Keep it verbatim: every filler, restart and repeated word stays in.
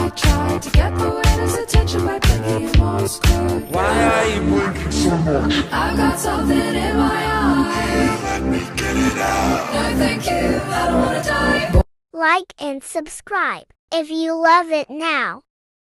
I tried to get the waiter's attention by blinking in Morse code. Why are you blinking so much? I've got something in my eye. Let me get it out. No thank you, I don't wanna die. Like and subscribe if you love it now.